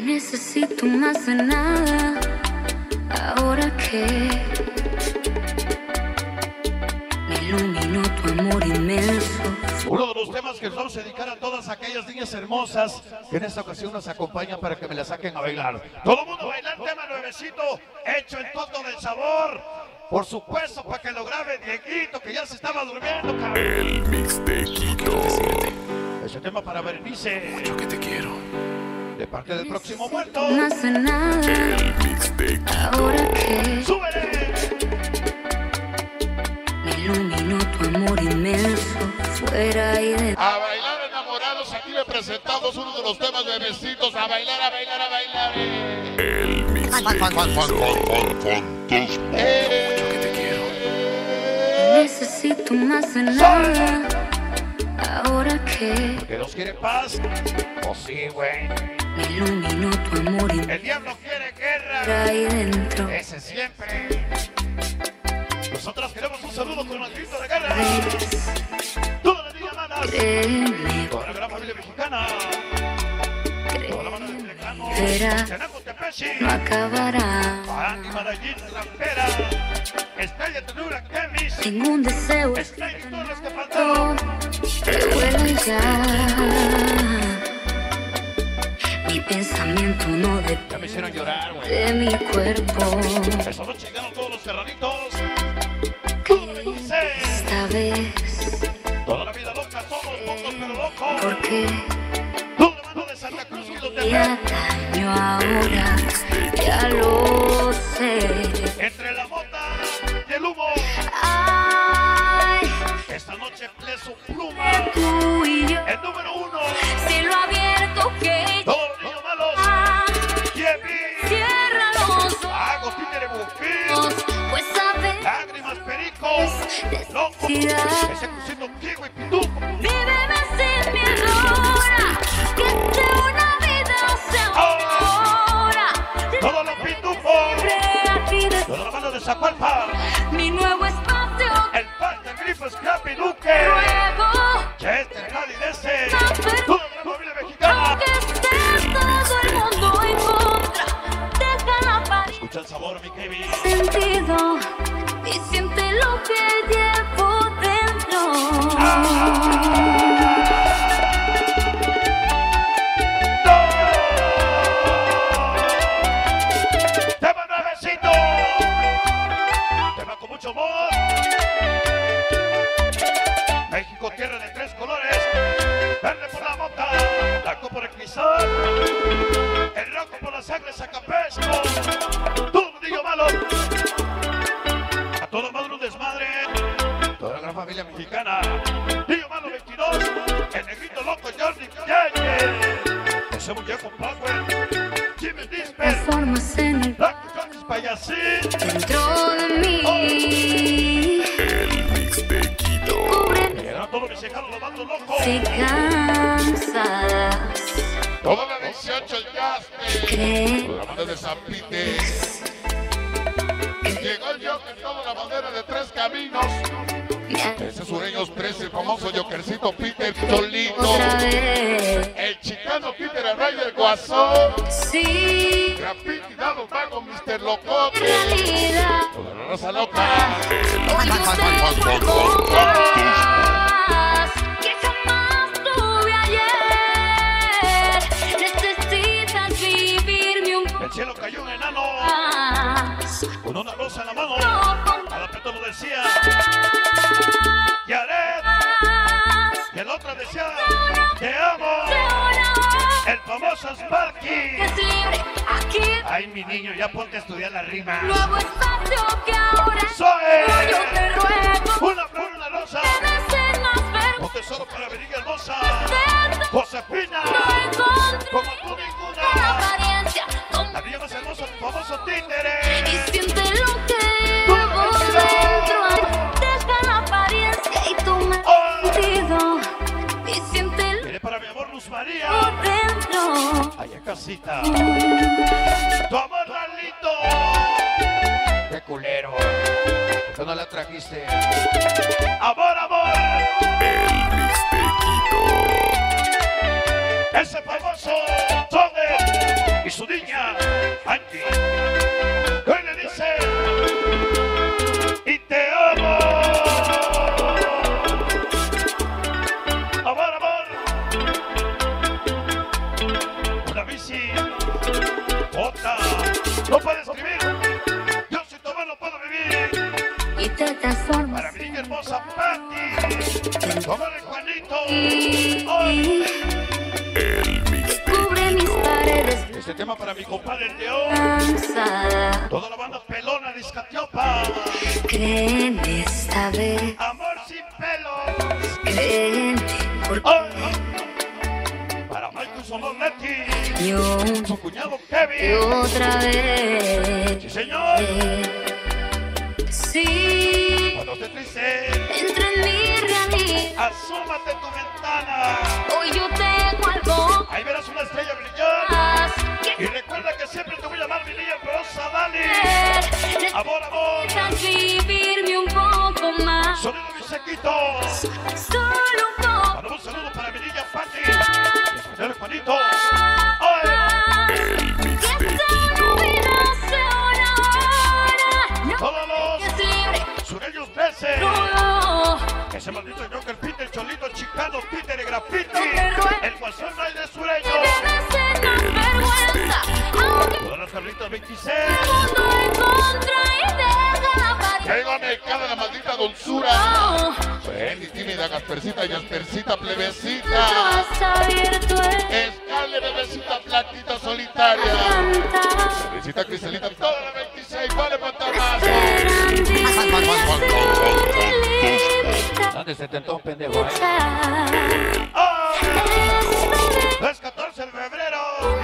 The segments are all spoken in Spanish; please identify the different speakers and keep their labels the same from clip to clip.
Speaker 1: necesito más de nada, ahora que me iluminó tu amor inmenso.
Speaker 2: Uno de los temas que les vamos a dedicar a todas aquellas niñas hermosas que en esta ocasión nos acompañan para que me la saquen a bailar. Todo el mundo bailar tema nuevecito, hecho en Toto del Sabor. Por supuesto, para que lo grabe Dieguito, que ya se estaba durmiendo, cabrón.
Speaker 3: El Mixtequito.
Speaker 2: Ese tema para Berenice.
Speaker 3: Mucho que te quiero.
Speaker 2: De parte del próximo muerto.
Speaker 1: Más de nada,
Speaker 3: El Mixtequito.
Speaker 1: ahora que
Speaker 2: ¡Súbele!
Speaker 1: me iluminó tu amor inmenso, fuera y dentro.
Speaker 4: A bailar enamorados, aquí le presentamos uno de los temas de besitos. A bailar, a bailar, a bailar.
Speaker 3: El Mixtequito. Mucho que te quiero.
Speaker 1: Necesito más de nada, ahora que
Speaker 2: ¿Que Dios quiere paz? Pues sí, güey.
Speaker 1: me iluminó tu amor
Speaker 2: El diablo quiere guerra.
Speaker 1: fuera y dentro.
Speaker 2: Ese siempre. Nosotros queremos un saludo con el grito de guerra. Todas las niñas manas.
Speaker 1: Créeme,
Speaker 2: Toda la gran familia mexicana. Toda la banda de Telecano.
Speaker 1: Verá.
Speaker 2: Chanaco Tepechi.
Speaker 1: no acabará.
Speaker 2: Andy Medellín, Rampera. Estrella Tenura, Kemis.
Speaker 1: Tengo un deseo
Speaker 2: Estrellas todas las que faltaron.
Speaker 1: que vuelan ya. Mi pensamiento no
Speaker 2: Ya me hicieron llorar, güey.
Speaker 1: de mi cuerpo.
Speaker 2: Esa noche llegaron todos los serranitos. Todo me dice.
Speaker 1: Esta vez,
Speaker 2: Toda la vida loca, todos pocos pero locos.
Speaker 1: porque
Speaker 2: Toda la mano de Santa Cruz y los
Speaker 1: me daño ahora, ya lo sé.
Speaker 2: Entre la mota y el humo.
Speaker 1: Ay,
Speaker 2: Esta noche pleso pluma.
Speaker 1: tú y yo,
Speaker 2: El número uno.
Speaker 1: cielo abierto que
Speaker 2: Todos los niños malos. Yepi.
Speaker 1: cierra los
Speaker 2: Hago títere bufín.
Speaker 1: ojos, pues sabes
Speaker 2: Lágrimas, pericos. Loco.
Speaker 1: necesidad.
Speaker 2: Ese crucito Diego y Pitufo.
Speaker 1: Víveme sin miedo ahora, que de una vida se ahora.
Speaker 2: Todos los pitufos.
Speaker 1: Aquí de
Speaker 2: Toda la mano de Zacualpa.
Speaker 1: mi nuevo espacio,
Speaker 2: El pan de grifo Scrappy Duque.
Speaker 1: luego,
Speaker 2: Chester, Cali de ese. Toda la familia mexicana.
Speaker 1: aunque esté todo el mundo en contra, deja la paz.
Speaker 2: Escucha el sabor, mi Kevin.
Speaker 1: Sentido y siente lo que llevo dentro.
Speaker 2: Tema nuevecito. Tema con mucho amor. México, tierra de tres colores. Verde por la mota, blanco por el cristal, el rojo por la sangre sacapesco. Todo un niño malo. A todo madre un desmadre. Toda la gran familia mexicana. Niño malo 22. El negrito loco Jordi Yeye. Ese muñeco Power. Jimmy Disper.
Speaker 1: Formas en el
Speaker 2: Blanco Jones Payasín.
Speaker 1: dentro de mí.
Speaker 3: El Mixtequito.
Speaker 1: Cubre
Speaker 2: Llegaron todos mis cejados los bandos locos.
Speaker 1: si cansadas.
Speaker 4: Toda la 18 el Jasper.
Speaker 1: Cree
Speaker 4: La banda de San Peter. Llegó el Joker, toda la bandera de tres caminos. Ese sureños 13, el famoso Jokercito Peter Solito.
Speaker 1: otra vez.
Speaker 4: El chicano Peter el Rey del Guasón.
Speaker 1: Sí,
Speaker 4: Graffiti dado pago Mr. Locote.
Speaker 1: realidad.
Speaker 4: Toda la raza loca.
Speaker 1: Hoy yo sé cosas que jamás tuve ayer. Necesitas vivirme un poco
Speaker 2: El cielo cayó un enano
Speaker 1: más.
Speaker 2: con una rosa en la mano.
Speaker 1: No con
Speaker 2: Adapeto lo decía. Yaret. Y el otro decía, te amo. El famoso Sparky.
Speaker 1: es libre aquí.
Speaker 2: Ay, mi niño, ya ponte a estudiar las rimas.
Speaker 1: Nuevo espacio que ahora
Speaker 2: Soy
Speaker 1: yo te ruego.
Speaker 2: una flor, una rosa.
Speaker 1: Debes más ver
Speaker 2: Un tesoro para venir hermosa.
Speaker 1: cerca.
Speaker 2: Josefina.
Speaker 1: No encontré
Speaker 2: Como tú
Speaker 1: la
Speaker 2: ninguna.
Speaker 1: apariencia.
Speaker 2: La niña más hermosa, tu famoso títere.
Speaker 1: Y siente lo que llevo dentro. Deja la apariencia y toma el sentido. Y siente lo
Speaker 2: Viene para mi amor Luz María.
Speaker 1: que dentro.
Speaker 2: Allá casita. Tu amor, Ralito. Qué culero. ¿Por qué no la trajiste? Amor, amor.
Speaker 3: El Mixtequito.
Speaker 2: Ese famoso Tode. y su niña, Angie. Que hoy le dice, y te amo. Amor, amor. Una bici, otra, no puede escribir. Yo sin tomar no puedo vivir.
Speaker 1: Y te transformas.
Speaker 2: Para mi niña hermosa Patti, tómale Juanito. Hoy.
Speaker 3: El
Speaker 1: Cubre mis
Speaker 3: mixtequito.
Speaker 1: paredes.
Speaker 2: Este tema para mi compadre el León.
Speaker 1: Cansada.
Speaker 2: Toda la banda pelona de Izcatiopa.
Speaker 1: Creen esta vez.
Speaker 2: Amor sin pelos.
Speaker 1: Creen porque
Speaker 2: Ay, para Michael Somoletti,
Speaker 1: yo
Speaker 2: su cuñado
Speaker 1: y
Speaker 2: Kevin.
Speaker 1: otra vez.
Speaker 2: Sí, señor.
Speaker 1: Sí,
Speaker 2: Cuando esté triste,
Speaker 1: entra en mi realidad.
Speaker 2: asómate tu ventana.
Speaker 1: Hoy yo tengo algo
Speaker 2: Ahí verás una estrella brillar.
Speaker 1: más
Speaker 2: Y recuerda que siempre te voy a llamar mi niña hermosa, Dali.
Speaker 1: que
Speaker 2: Amor, amor.
Speaker 1: necesitas vivirme un poco más.
Speaker 2: Sonido mi sequito.
Speaker 1: Solo un poco.
Speaker 2: Para un saludo para mi niña Patti. Y su señor Juanito. Ay,
Speaker 3: El
Speaker 1: Que
Speaker 3: mixtequito.
Speaker 1: solo vida sea una hora. No
Speaker 2: todos los
Speaker 1: es libre.
Speaker 2: sureños 13.
Speaker 1: No,
Speaker 2: Ese maldito Joker, Peter, Cholito, Chicano, Peter y Graffiti.
Speaker 1: pero
Speaker 2: El guasón no hay de sureño.
Speaker 1: debe ser más vergüenza. Aunque
Speaker 2: Todas las carritas 26.
Speaker 1: el mundo en contra y deja la
Speaker 4: Que
Speaker 1: apariencia.
Speaker 4: iba mecada la maldita dulzura.
Speaker 1: Oh,
Speaker 4: Ven y tímida Gaspercita y Aspercita
Speaker 1: no
Speaker 4: plebecita.
Speaker 1: has abierto el
Speaker 4: Escale bebecita platita solitaria.
Speaker 1: cantar.
Speaker 4: Bebecita Cristalita, toda la 26, vale pantanazo.
Speaker 5: ¿Dónde se tentó un pendejo ahí?
Speaker 2: Es 14 de febrero.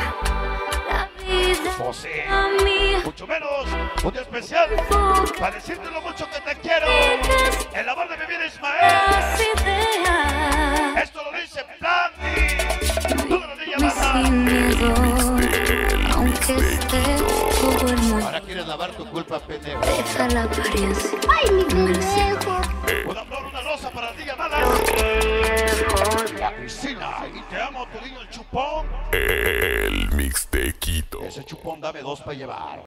Speaker 2: Pues sí. Mucho menos un día especial para decirte lo mucho que te quiero. El amor de mi vida, Ismael. Esto lo dice Blandi. Tú lo niña mala.
Speaker 1: Aunque esté todo el mundo,
Speaker 5: Ahora quieres lavar tu culpa, pendejo.
Speaker 1: deja la apariencia. Ay, mi pendejo.
Speaker 2: Una flor, una rosa para la niña mala. La Cristina. Y te amo, tu niño el chupón.
Speaker 3: El mixtequito.
Speaker 2: Ese chupón dame 2 para llevar.